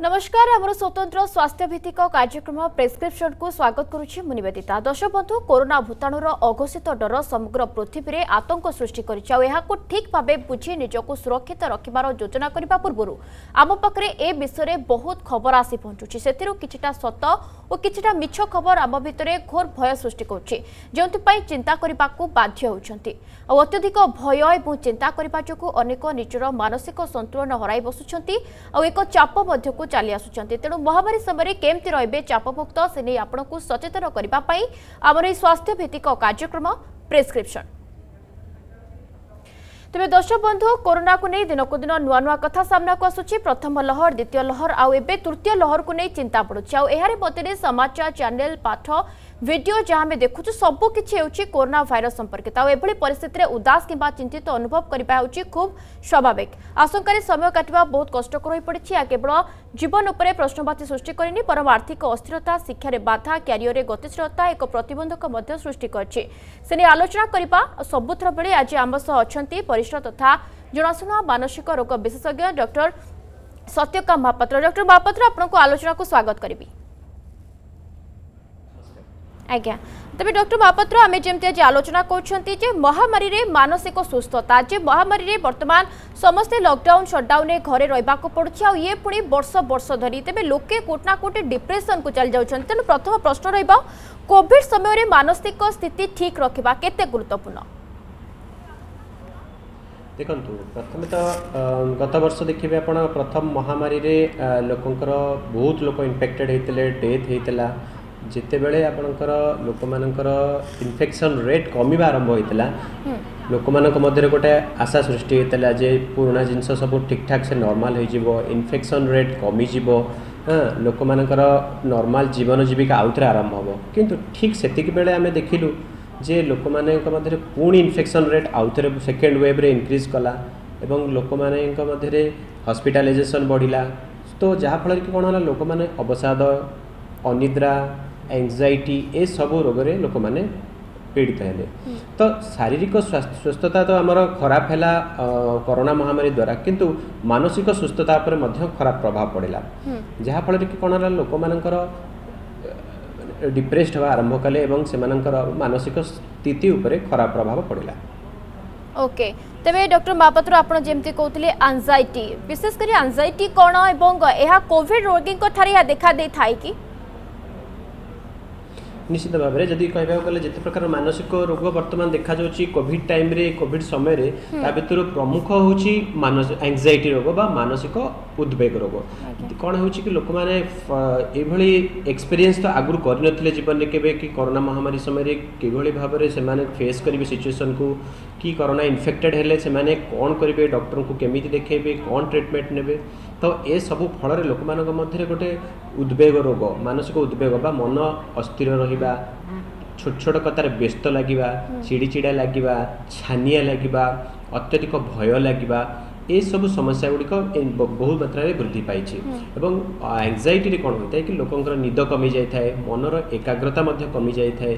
नमस्कार आमर स्वतंत्र स्वास्थ्य भित्तिक कार्यक्रम प्रेस्क्रिप्शन को स्वागत करुछि मु निवेदिता। दर्शक बंधु कोरोना भूताणुर अघोषित डर समग्र पृथ्वी में आतंक सृष्टि करिछि। ठीक भाव बुझी निजक सुरक्षित रखिबार योजना करने पूर्व आम पाखे ए विषय बहुत खबर आसी पहुंचुछि। सेथिरु किछिटा सत और किछिटा मिछ खबर आम भितरे घोर भय सृष्टि करुछि, जोंथिपाई चिंता करबाकू बाध्य होउछन्ति। अत्यधिक भय और चिंता करबा जोगु अनेक निजर मानसिक संतुलन हराई बसुछन्ति और एक चाप मध्यकू चली आसुछन्ति। तेणु महामारी समय केमती रहिबे चापमुक्त से नहीं आपनकू सचेतन करबा पई आमर ए स्वास्थ्य भित्तिक कार्यक्रम प्रेस्क्रिप्शन। तेज दर्शक बंधु कोरोना को नहीं दिनक दिन नुआ नुआ कथा सामना को आसुछि। प्रथम लहर द्वितीय लहर आउ एबे तृतीय लहर को नहीं चिंता पड़ुछि। आउ एहारे मध्य समाचार चैनल पाठ वीडियो जहाँ में देखु सबु किछि हेउछि कोरोना भाइरस संपर्कित। आउ एभली परिस्थिति रे उदास किंबा चिंतित अनुभव करबा हेउछि खूब स्वाभाविक। आशंका समय काटिबा बहुत कष्टकर होई पड़िछि। या केवल जीवन उपरे प्रश्नवाची सृष्टि करिनि परम आर्थिक अस्थिरता, शिक्षा रे बाधा, क्यारियर रे गतिशीलता एक प्रतिबंधक मध्य सृष्टि करछि। सेने आलोचना करबा सबुथर बेले आज आम सह अछंती वरिष्ठ तथा जनाशुना मानसिक रोग विशेषज्ञ डॉक्टर सत्यका महापात्र। डॉक्टर महापात्र आपनको आलोचना को स्वागत करिबी। आज्ञा तबे डॉक्टर महापात्र आमे जेमती आज आलोचना करछंती जे महामारी रे मानसिक सुस्थता जे महामारी रे वर्तमान समस्त लॉकडाउन शटडाउन ए घरे रहबा को पड़छि। आ ये पुणी वर्ष वर्ष धरी तबे लोके कोटना कोटे डिप्रेशन को चल जाउछन। तेनु प्रथम प्रश्न रहबा कोविड समय रे मानसिक स्थिति ठीक रखिबा केते गुरुत्वपूर्ण? देखंतु प्रथम तो गत वर्ष देखिबे आपण प्रथम महामारी रे लोकंकर बहुत लोक इन्फेक्टेड हेतिले, डेथ हेतिला। जिते बेले आपणकर लोक मानकर इन्फेक्शन रेट कमिबा आरंभ होइतिला, लोक मानक मध्य गोटे आशा सृष्टि होइतिला जे पुराना जिनस सब ठीक ठाक से नॉर्मल हो जिवो, इन्फेक्शन रेट कमी जिवो, लोक मानकर नॉर्मल जीवन जीविका आउथरे आरंभ होबो। किंतु ठीक सेतिक बेले आमे देखिलु जे लोक मानक मध्य पुणी इन्फेक्शन रेट आउथरे सेकेंड वेव रे इंक्रीज कला एवं लोक मानक मध्य हॉस्पिटलाइजेशन बढ़िला। तो जहा फल कि कोन होला लोक माने अवसाद, अनिद्रा, एंजाइटी ए सब रोग रे लोक माने पीड़ित हेले। तो शारीरिक सुस्थता तो आमर खराब हैला कोरोना महामारी द्वारा, किंतु मानसिक सुस्थता पर मध्य खराब प्रभाव पड़िला। जहा फल कि कोन होला लोक मानकर डिप्रेस्ड होगा आरंभ कले एवं सेमानकर मानसिक स्थिति उपरे खराब प्रभाव पड़िला। ओके तबे डॉक्टर महापात्र आपण जेमती कहउतले एंजाइटी विशेष करी एंजाइटी कोन एवं एहा कोविड रोगी को थारे या देखा दे थाई कि निश्चित भाव में जदि कहबा गले जिते प्रकार मानसिक रोग वर्तमान देखा जाउची कोविड टाइम रे कोविड समय रे ता भितर प्रमुख होउची मानसिक एंजाइटी रोग बा मानसिक उद्वेग रोग। कोन होउची कि लोक माने एभली एक्सपीरियंस तो आगुर कर नथिले जीवन रे केबे कि कोरोना महामारी समय रे केभली भाव रे से माने फेस करिवे सिचुएशन को कि कोरोना इन्फेक्टेड हेले से माने कोन करिवे, डॉक्टर को केमिति देखेबे, कोन ट्रीटमेंट नेबे। तो ए सब फल रे लोक मानक मध्य गोटे उद्वेग रोग, मानसिक उद्वेग बा मन अस्थिर रहिबा, छोट छोट कतार व्यस्त लागिबा, चिड़चिड़ा लागिबा, छानिया लागिबा, अत्यधिक भय लागिबा, ए सब समस्या गुड़िक बहुत मात्रा रे वृद्धि पाई। एवं एंजाइटी रे कौन होता है कि लोकंकर निद कमी जाए, मनर एकाग्रता मध्य कमी जाए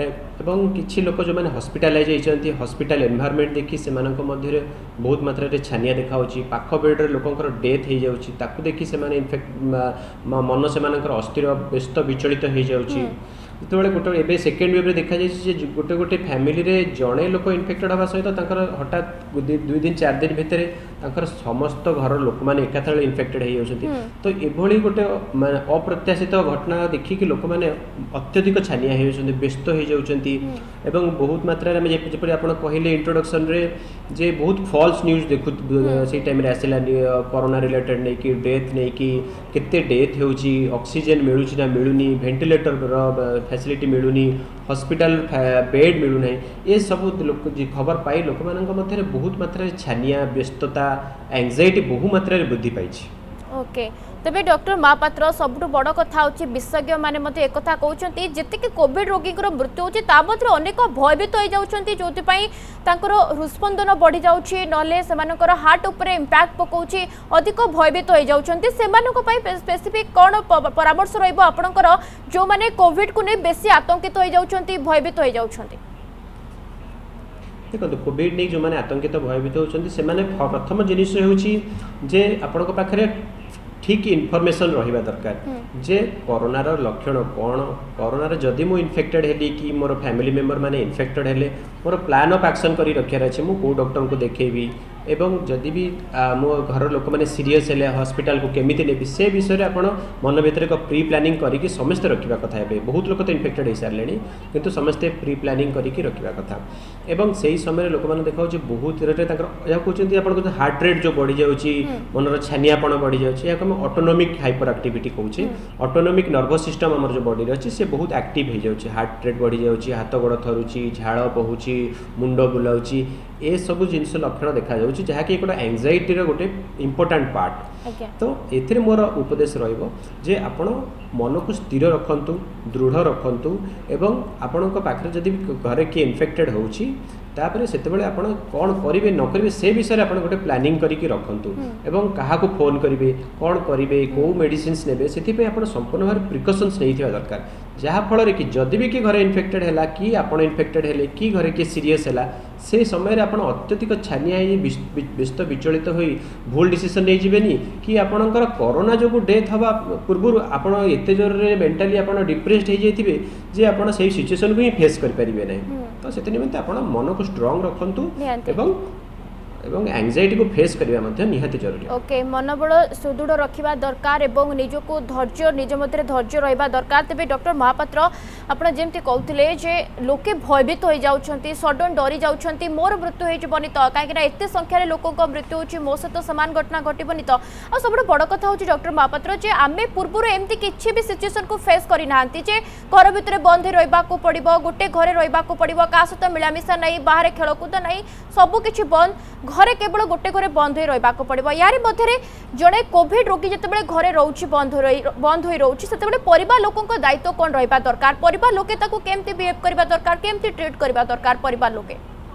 एवं किछि लोक जो माने हॉस्पिटलाइज होइचंती हॉस्पिटल एनवायरनमेंट देखि सेमानक मध्य बहुत मात्रा रे छानिया देखा होची, पाख बेड रे लोकंकर डेथ हो जाउची, ताकू देखि सेमाने इनफेक्ट मन सेमानकर अस्थिर व्यस्त विचलित हो जाउची। जिते गोटे एवं सेकेंड वेव देखा जाए गोटे गोटे फैमिली रे जड़े लोक इन्फेक्टेड होगा सहित हठात 2 दिन 4 दिन भितर समस्त घर लोक मैंने एकाथर इन्फेक्टेड हो जाती। तो ये गोटे अप्रत्याशित घटना देखिक लोक मैंने अत्यधिक छानिया हो व्यस्त हो जाती। बहुत मात्रा जपरी आप कहले इंट्रोडक्शन रे जे बहुत फॉल्स न्यूज देखु से टाइम आसला कोरोना रिलेटेड नहीं कि डेथ नहीं कि केते डेथ होची, ऑक्सीजन मिलुची ना मिलुनी, वेंटिलेटर फैसिलिटी मिलूनी, हॉस्पिटल बेड मिलूना, ये सब लोक खबर पाई लोक मानक मध्य बहुत मात्रा छानिया, व्यस्तता, एंजाइटी बहु मात्रा वृद्धि पाई। ओके तबे डॉक्टर महापात्र सबुठ बड़ कथा होची विशेषज्ञ माने मते एक कथा कहउचंती जति कि कोविड रोगी को मृत्यु होची ता मध्य अनेक भयभीत हो जाउचंती जोति पई तांकर हृदस्पंदन बढ़ी जाउची, नले सेमानकर हार्ट ऊपर इंपैक्ट पकाउची, अधिक भयभीत हो जाउचंती। सेमानक पई स्पेसिफिक कोन परामर्श रहइबो आपनकर जो माने कोविड को नै बेसी आतंकित हो जाउचंती, भयभीत हो जाउचंती? देखो कोविड नहीं जो मैंने आतंकित भयभीत होती से प्रथम जिनिस होची जे आपण पाखे ठीक इनफॉरमेशन रहिबा दरकार जे कोरोना रो लक्षण कौन कोरोना रे जदि मु इन्फेक्टेड हेली कि मोर फैमिली मेंबर माने इन्फेक्टेड हेले मोर प्लान ऑफ एक्शन करी रखियार अछि मु को डॉक्टर को देखेबी एवं जदि भी मो घर लोक मैंने सीरीयस हेले हॉस्पिटल को केमिति नेबी से विषय आपण मन भीतर एक प्री प्लानिंग करके समस्त रखिबा कथा हेबे बहुत लोक तो इन्फेक्टेड हो सारे किंतु समस्ते प्री प्लानिंग करके रखिबा कथा एवं सही समय लोक मैंने देखा बहुत रे या कहते आपन हार्ट रेट जो बढ़ी जाउची मनर छानियापण बढ़ी जाउची या हम ऑटोनोमिक हाइपर एक्टिविटी कहूचे ऑटोनोमिक नर्वस सिस्टम हमर जो बॉडी रे अछि से बहुत एक्टिव हो जाउची हार्ट रेट बढ़ी जाउची हाथ गोड़ थरुची झाड़ बहुची मुंड बुलाउची ए सब जिनस लक्षण देखा जाउची जहाँकि एक एंजाइटी रो गोटे इंपोर्टेंट पार्ट तो एथिरे मोर उपदेश रहिबो जे आपण मन को स्थिर रखंतु दृढ़ रखंतु एवं आपणक पाखरे जदि घरे किए इन्फेक्टेड होउची तापरे सेतेबेले आपण कोन करिवे न करिवे से विषय आपण गोटे प्लानिंग करिकि रखंतु एवं काहाको फोन करिवे कोन करिवे को मेडिसिन्स नेबे सेति पे आपण संपूर्ण भार प्रिकॉशंस नैथिबा दरकार जहाँ फल रे कि जदि भी कि घरे इन्फेक्टेड हैला कि आपण इन्फेक्टेड हेले कि घरे कि सीरीयस हैला से समय रे आपण अत्यधिक छानिया व्यस्त विचलित होई भूल डिसीजन नै जिवेनी कि आपणकर कोरोना जो डेथ हवा पूर्व आपण एते जोर रे मेंटली आपण डिप्रेस्ड हो जाइथिबे जे आपण सही सिचुएशन को ही फेस कर परिबे नै तो सेते निमित्त आपण मन को स्ट्रांग रखंतु एवं एंजाइटी को फेस करबा मध्ये निहाती जरूरी ओके मनोबल सुदृढ़ रखिबा दरकार एवं निजको धैर्य निज मध्य धैर्य रहिबा दरकार तबे डॉक्टर महापात्र आपण जेमति कहउथिले जे लोके भयभीत होई जाउछंती सडन डरी जाउछंती मोर मृत्यु होई जबनी त काहे कि एते संख्या रे लोकक मृत्यु होची मो सहित समान घटना घटिबनी त आ सबड बड़ कथा होची डॉक्टर महापात्र जे आमे पूर्वरो एमति किछि भी सिचुएशन को फेस करि नाहंती जे घर भितरे बंद रहिबा को पड़िबो गोटे घरे रहिबा को पड़िबो का सहित मिलामिसा नै बाहर खेलकूद नै सब किछि बंद घरे केवल गोटे घरे बंद हो रहा पड़ो यार मध्य जड़े कोविड रोगी जिते घरे रोच बंद हो रोच से परिवार लोक दायित्व कौन रहा दरकार परिवार लोके केमती बिहेव करबा दरकार केमती ट्रीट करबा दरकार परिवार लोके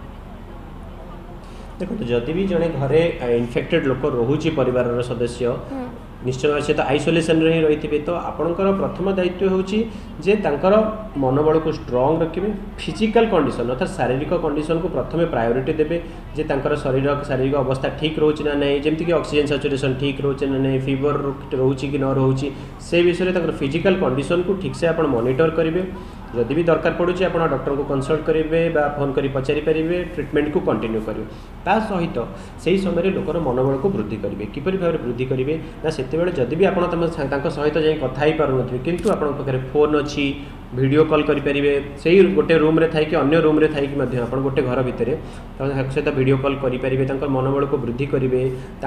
देखो जदि भी जड़े घरे इन्फेक्टेड लोक रोचे परिवार सदस्य निश्चय भाव से तो आइसोलेसन रे रही तो आपणकर प्रथम दायित्व होची जे तांकर मनोबल को स्ट्रांग रखिबे फिजिकल कंडीशन अर्थात शारीरिक कंडीशन को प्रथम प्रायोरिटी देबे जे तांकर शारीरिक अवस्था ठीक रोच ना नहीं जमती कि ऑक्सीजन सैचुरेशन ठीक रोच ना नहीं फीवर रोची कि न रोची से विषय तांकर फिजिकल कंडीशन को ठीक से आपण मॉनिटर करिवे जदि भी दरकार पड़ुछि आपण डॉक्टर को कंसल्ट करेंगे फोन करी पचारि पारे ट्रीटमेंट को कंटिन्यू करेंगे ता सहित से समय लोकर मनोबल को वृद्धि करेंगे किपरि भाव वृद्धि करेंगे ना से जदि भी आप सहित जाई कथा पारे किंतु आपण पाखे फोन अच्छी वीडियो कॉल करेंगे से गोटे रूम रे थाई कि अन्य रूम रे थाई कि आपण गोटे घर भितर सहित वीडियो कॉल करेंगे मनोबल को वृद्धि करेंगे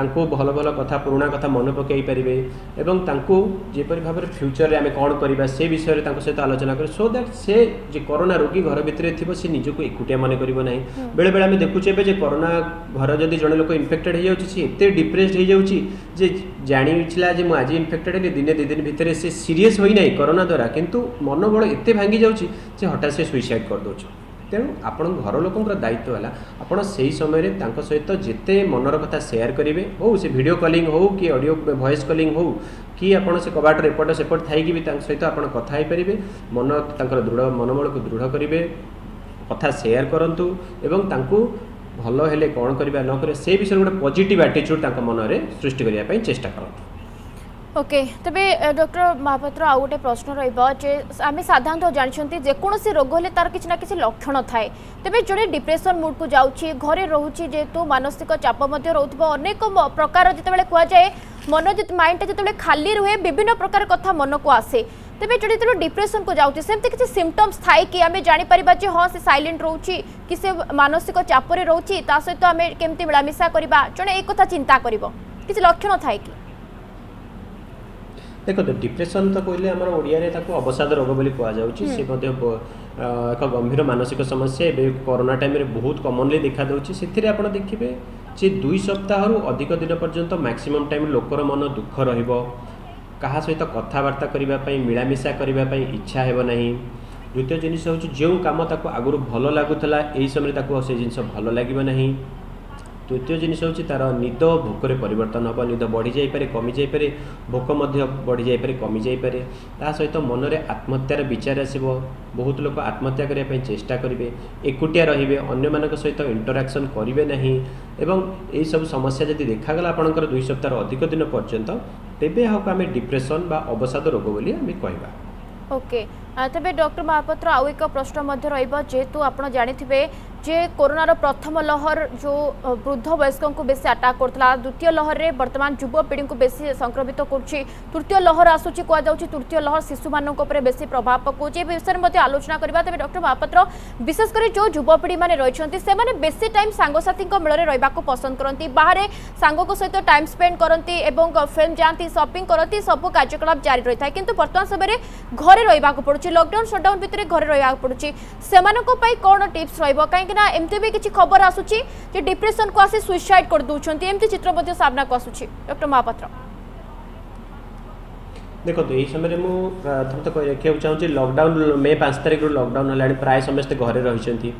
भल भल कथा पुराणा कथा मन पकई पारे एवं जेपरी भाव फ्यूचर आम कौन करवा से विषय सहित आलोचना कर सो दैट से जे कोरोना रोगी घर भितर थी से निजक एकुटिया मन कर बेले बेले आम देखुचे जे कोरोना घर जदि जड़े लोक इन्फेक्टेड हो जाए एत डिप्रेस्ड हो जाए जाना जे मुझे इन्फेक्टेड है दिने दि दिन भितर से सीरीयस होई नहीं कोरोना द्वारा किंतु मनोबल एत भांगी जाऊँगी हठात से सुइसाइड कर दौर तेणु आपण घर लोकंर दायित्व है आपड़ से समय सहित जिते मनर कथा शेयर करेंगे हो से वीडियो कॉलिंग हो कि ऑडियो वॉइस कॉलिंग हो कि आपड़ से कबाट एपट सेपट थी भी सहित आप कथा पारे मन दृढ़ मनोबल को दृढ़ करेंगे कथा शेयर करूँ एवं भल हेले कौन करवा न करे से विषय गोटे पॉजिटिव एटीट्यूड मन में सृष्टि करने चेष्टा करते ओके तबे डॉक्टर महापात्र आउ गोटे प्रश्न रही साधारणतः जानते जेकोसी रोग हेले तार किसी ना किसी लक्षण थाए तेज जोड़े डिप्रेशन मूड को जाऊँगी घरे रोचे जेहेतु मानसिक चाप रोथबो अनेक प्रकार जितेबाला कहुए मन माइंड जिते खाली रुहे विभिन्न प्रकार कथा मन को आसे तेज जो डिप्रेशन को जाऊँगी सेमती किसी सिम्पटम्स थाए कि आम जापर हाँ से साइलेंट रोचे कि से मानसिक चापर रोचे सहित आम केमती मिलामिशा करवा जड़े एक कथा चिंता कर किसी लक्षण थाए कि देखो डिप्रेशन तो कहले आम ओडिया अवसाद रोग बोली कहुच्छी सी एक गंभीर मानसिक समस्या ए कोरोना टाइम रे बहुत कॉमनली देखा दूसरी से आप देखिए जे 2 सप्ताह अधिक दिन पर्यंत मैक्सिमम टाइम लोकर मन दुख रहिबो कहा सहित कथबार्ता करने मिलामिशा करने इच्छा हेब नहीं द्वितीय जिनिस हूँ जो कम आगुरी भल लगुला यही समय से जिन भल लगे ना तृतीय जिनिस हूँ तार निद भोकर परिवर्तन हम निद बढ़ी जापे कमी जापे भोक बढ़ी जापे कमी जापे ता सहित मन में आत्महत्यार विचार आसो बहुत लोग आत्महत्या करने चेष्टा करेंगे एकुटिया रे अन्य मान सहित इंटराक्शन करेंगे ना एवं यही सब समस्या जब देखागला आपंकर 2 सप्ताह अधिक दिन पर्यंत तेबे हाउ आम डिप्रेशन बा अवसाद रोग बोली आम कहवा। ओके तेज डॉक्टर महापात्र आउ एक प्रश्न जेहेतु आप जानी जे कोरोनार प्रथम लहर जो वृद्ध वयस्कों को बेसी अटाक करता, द्वितीय लहर में वर्तमान युवपीढ़ी को बेसी संक्रमित करुच्ची, तृतीय लहर आसूची कहुच्छी तृतीय लहर शिशु मानों बेसी प्रभाव पकाउछ। ए विषय में आलोचना करबा। तेज डॉक्टर महापात्र विशेषकर जो युवपीढ़ी मैंने रही से बेसी टाइम सांगसाथी मेल रहा पसंद करती, बाहर सांग सहित टाइम स्पेंड करती, फिल्म जाती, शॉपिंग करती, सब कार्यकलाप जारी रही है, किंतु वर्तमान समय घरे रहा पड़ुछि, लॉकडाउन शटडाउन भितर घरे रहा पड़ुछि। से कौन टिप्स रहिबो कहीं एमती भी किसी खबर आसूची जे डिप्रेशन को आसी सुइसाइड कर दूछंती, एमती चित्र मध्ये सामना को आसूची। डॉक्टर महापात्र देखो तो यही समय मु प्रथम तो रखा चाहूँगी लॉकडाउन मे 5 तारिख लॉकडाउन है, प्राय समस्ते घरे रही।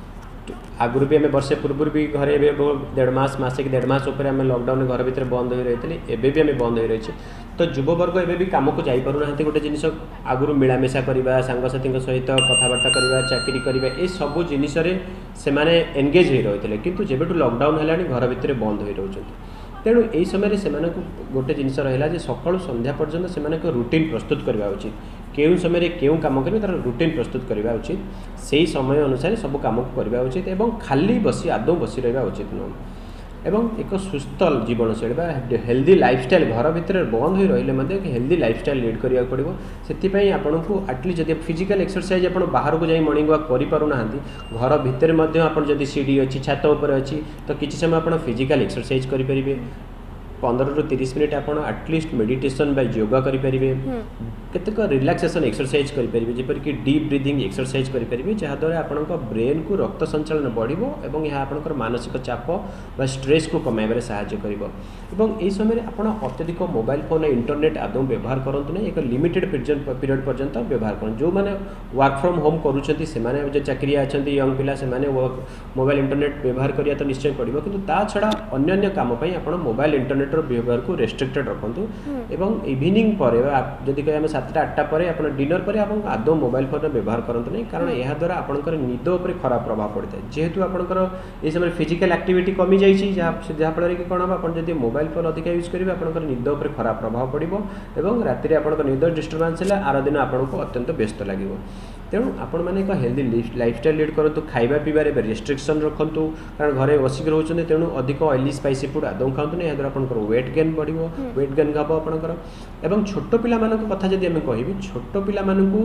आगुरी भी आम वर्षे पूर्व भी घरे 1.5 मास मासे कि 1.5 मास उपर आम लॉकडाउन घर भितर बंद हो रही, एबे भी आम बंद हो रही। तो युववर्ग एबे भी काम को जापना गोटे जिनिस आगुरी मिलामिशा करवा, सांगसाथी सहित कथबार्ता करवा, चाकरी करवा, ये सब जिनिस से एंगेज हो रही है, किंतु जेबेठू लॉकडाउन है घर भितर बंद हो रही। तेणु यही समय से गोटे जिनिस रहा सकाळु संध्या पर्यंत से रूटीन प्रस्तुत करवा उचित, केउं समय केउं काम करेंगे तार रूटीन प्रस्तुत करवा उचित, से समय अनुसार सब काम को करवा उचित एवं खाली बसी आदौ बसी रहा उचित नुह, एवं एक सुस्थ जीवनशैली हेल्दी लाइफस्टाइल घर भितर बंद हो रही हेल्दी लाइफस्टाइल लीड करा पड़ो। से आपन को एटलिस्ट जब फिजिकल एक्सरसाइज आप बाहर को जाई मॉर्निंग वॉक करें, घर भितर आपड़ी सीढ़ी अच्छी छात उपर अच्छी तो किसी समय आप फिजिकल एक्सरसाइज करेंगे, 15 ରୁ 30 मिनट आप एटलिस्ट मेडिटेशन बाय योगा करेंगे, केतक रिलैक्सेशन एक्सरसाइज करेंगे, जपरिक डीप ब्रीदिंग एक्सरसाइज करेंगे, जहाँद्वारा आपण ब्रेन को रक्त संचालन बढ़ो और यह आपंकर मानसिक चाप व स्ट्रेस को कमाइबार साहाय्य करिवो। एवं यही समय आप अत्यधिक मोबाइल फोन इंटरनेट आदौ व्यवहार करंतु नहीं, एक लिमिटेड पीरियड पर्यंत व्यवहार कर। जो मैंने वर्क फ्रॉम होम करुँच से चाकरिया अच्छा यंग पिला से मोबाइल इंटरनेट व्यवहार करिया तो निश्चय पड़ो, किंतु ता छड़ा अन्य काम आप मोबाइल इंटरनेट व्यवहार को रेस्ट्रिक्टेड रखु। एवं इवनिंग पर जदि कह 7-8 पर आप डिनर पर आप आदौ मोबाइल फोन व्यवहार करंतु नहीं, कारण यह द्वारा आपंकर निद उपर खराब प्रभाव पड़ता है। जेहेतु आपंकर ये समय फिजिकल एक्टिविटी कमी जाइए, जहाँफल कि कौन हम आप मोबाइल फोन अधिक यूज करेंगे आपंकर निद उपर खराब प्रभाव पड़ो और राति आपंकर निद डिस्टर्बांस है, आर दिन आपको अत्यंत व्यस्त लगे। तेणु आपण मैंने एक हेल्दी लाइफस्टाइल लीड करूँ, खाଇବା पिबारे रेस्ट्रिक्शन रखु, कारण घरे बसिक रोचे, तेणु अधिक ऑयली स्पाइसी फूड आदौ खातु नहीं, याद्वारा आपंकर वेट गेन बढ़ो, वेट गेन हम आपंकर। एवं छोट पिला कथा जब आम कह छोट पिला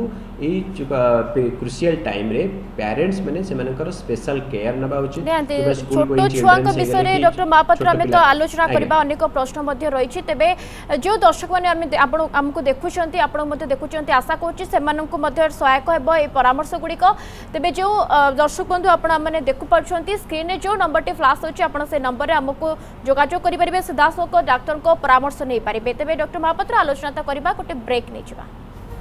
क्रुशियल टाइम रे पेरेंट्स मैंने स्पेशल केयर नबा उचित। छोट छुआ विषय डॉक्टर महापात्र आम तो आलोचना करबा, अनेक प्रश्न रही। तेबे जो दर्शक मैंने आमको देखुंट आप देखुंट आशा करुँच सहायक हेब ये परामर्श गुड़िक। तेबे जो दर्शक बंधु आपने देखुपार स्क्रीन में जो नंबर फ्लाश होची आप से नंबर आमको जोगाजोग करेंगे, सीधासख डाक्तर को परामर्श नहीं पारे। तेबे डॉक्टर महापात्र आलोचना तो करबा, गोटे ब्रेक नहीं जावा।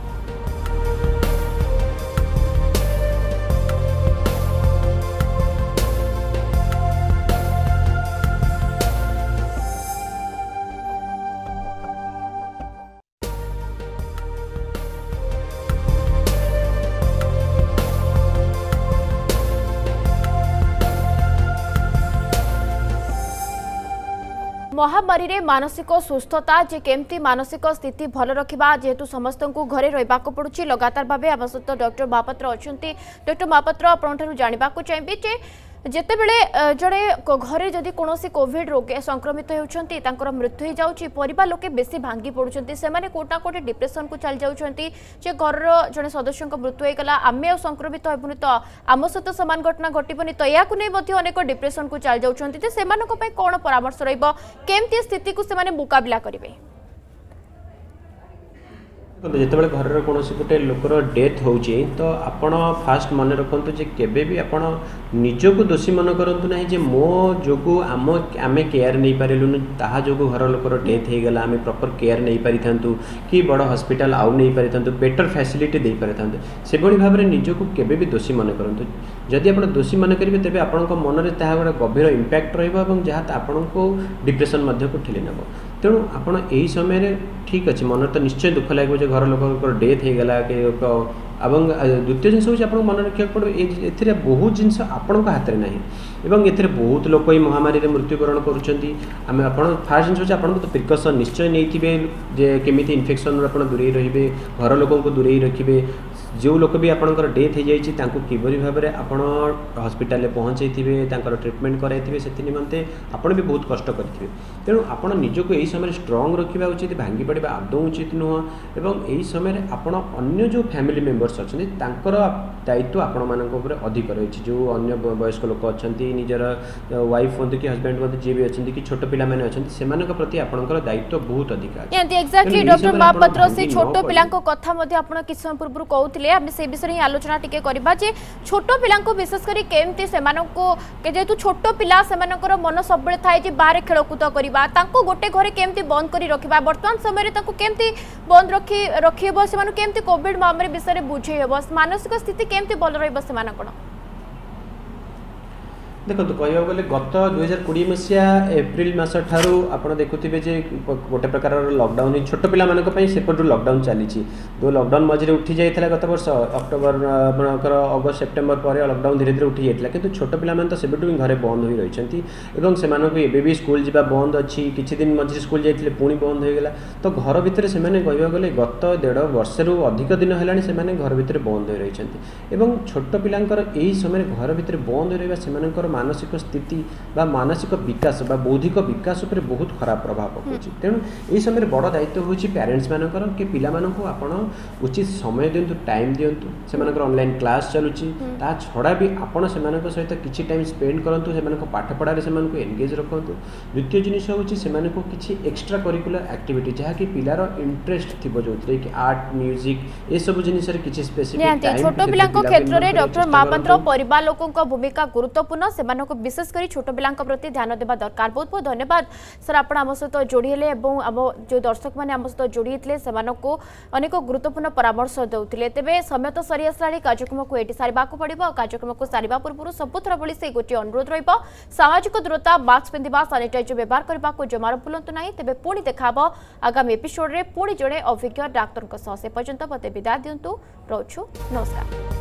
महामारी रे मानसिक सुस्थता जे केमती मानसिक स्थिति भल रखा, जेहेतु समस्त को घरे रहा पड़ुछि लगातार भाव आम सहित डॉक्टर महापात्र अच्छा। डॉक्टर महापात्र आपंठ जानवा चाहिए जेते बेले जड़े घरे जदि कौन कोविड रोगी संक्रमित होती मृत्यु हो जाऊँगी, परिवार लोके बेसी भांगी पड़ुंट, से कोटा कोटे डिप्रेशन को चली जाऊँगी, जे घर जड़े सदस्य मृत्यु होगा आम संक्रमित होबुनि तो आम सहित सामान घटना घटबनी, तो या अनेक डिप्रेशन को चली जाऊँगी। से कौन परामर्श रमती स्थिति को से मुकाबला करेंगे? जितेबाला घर कौन गोटे लोकर डेथ हो तो आपण फास्ट मन रखु केबे भी आपण निजको दोषी मन करंतु नहीं जे मो जोगु आमे केयर नहीं पारिलुनु, ताहा जोगु घर लोकर डेथ हो गला, आमे प्रॉपर केयर नहीं पारि थांतु कि बड़ हॉस्पिटल आउ नहीं पारि थांतु, बेटर फैसिलिटी दे पारि थांतु, से बड़ी भाबरे निजको केबे भी दोषी मन करंतु। जदि आपण दोषी मन करिवे तेबे आपणको मन रे ताहा गोटे गभीर इंपैक्ट रहइबो एवं जहा आपणको डिप्रेशन मध्य को ठेली नबो। तेणु आपण यही समय ठीक अच्छे मन तो निश्चय दुख लगे घर लोक डेथ हो गला कि ଏବଂ द्वितीय जिन हूँ आप मन रखा पड़े ए बहुत जिनस आपण हाथ में ना ए बहुत लोक ये महामारी मृत्युवरण करें फास्ट जिन हूँ तो प्रिकसन निश्चय नहीं जे केमी इन्फेक्शन दूरे रे घर लोक दूरे रखिए जो लोक भी आपंकर डेथ हो जाए किभली भाव में आप हस्पिटाल पहुँचे ट्रिटमेंट कराइए से निमंते आपण भी बहुत कष्ट करेंगे तेणु आप निजक यही समय स्ट्रंग रखा उचित भांगी पड़ा आदौ उचित नुह एवं यही समय आप अन्य जो फैमिली मेंबर्स अच्छा दायित्व आपण मान अधिक रही जो अन्य वयस्क लोक अच्छा निजर वाइफ हूँ कि हस्बैंड हूँ जी भी अच्छा कि छोट पिला माने अच्छा से प्रति आपंकर दायित्व बहुत अधिक एक्जाक्टली डॉक्टर महापात्र से छोट पिला कथा किछ समय पूर्व कहते आम से विषय ही आलोचना टिके करबा जे छोट पिला विशेषकर केमती से जेहेतु छोट पिला से मन सब थाए जे बाहर खेलकूद करवा गोटे घरे केमती बंद कर रखा वर्तमान समय केमती बंद रखिब से केमती कोविड महामारी विषय बुझे हे मानसिक स्थिति केमती भल रहा देखो कह गले गत 2020 मसीहा एप्रिल मस ठारू आप देखुवे जे गोटे प्रकार लॉकडाउन छोट पिला सेपटू लॉकडाउन चली जो लॉकडाउन मझे उठी जाता गत वर्ष अक्टोबर आपंकर अगस्त सेप्टेम्बर पर लॉकडाउन धीरे धीरे उठी जाता कि छोट पिला तो सेपटू घरे बंद हो रही भी स्कूल जा बंद अच्छी किसी दिन मझे स्कूल जाते पुणी बंद होगा तो घर भितर से कह गले गत 1.5 वर्ष अधिक दिन है घर भितर बंद हो रही छोट पिलांकर यही समय घर भितर बंद हो रहा मानसिक स्थिति बा मानसिक विकास बा बौद्धिक विकास पर बहुत खराब प्रभाव पकाउछि तेणु यही समय बड़ दायित्व होछि पेरेंट्स मानकर कि पिला मानकु आपण उचित समय दिंतु टाइम दिंतु से मानकर ऑनलाइन क्लास चलुछि ता छड़ा भी आपण से मानक सहित किछि टाइम स्पेंड करंतु से मानक पाठ पढ़ारे से मानक एंगेज रखंतु द्वितीय जिनिस होछि से मानक किछि एक्स्ट्रा करिकुलर एक्टिविटी जहा कि पिलार इंटरेस्ट थिबो जोथरे कि आर्ट म्यूजिक ए सब जिनिस रे किछि स्पेसिफिक टाइम छोट पिला को क्षेत्र रे डॉक्टर महापात्र परिवार लोकों का भूमिका गुरुत्वपूर्ण से विशेषकर छोट पिला प्रति ध्यान देवा दरकार बहुत बहुत धन्यवाद सर आप आम सहित जोड़ी हेले जो दर्शक मैंने आम सहित जोड़ी होते अनेक गुरुत्वपूर्ण परामर्श देते तेज समय तो सरी आसला कार्यक्रम को ये सारे पड़ो कार्यक्रम को सारा पूर्व सबुथर भली से गोटे अनुरोध सामाजिक दूरता मास्क पिंधा सानिटाइजर व्यवहार करने को जमार भूलु ना तेज पुणी देखा आगामी एपिसोड रे पुणी जड़े अभिज्ञ डाक्तर से पर्यंत मत विदाय दिंतु रोचु नमस्कार।